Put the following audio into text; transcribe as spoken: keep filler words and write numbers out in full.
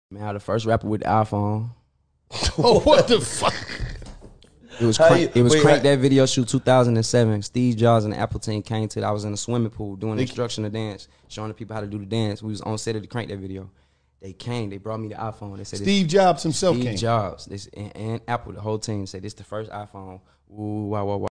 Man, I the first rapper with the iPhone. Oh, what the fuck? It was How crank, you- it was wait, crank how- that video shoot two thousand seven. Steve Jobs and the Apple team came to it. I was in a swimming pool doing They- instruction to dance, showing the people how to do the dance. We was on set of the crank that video. They came. They brought me the iPhone. They said Steve Jobs himself Steve came. Jobs this, and, and Apple, the whole team said this the first iPhone. Ooh, wow, wow, wow.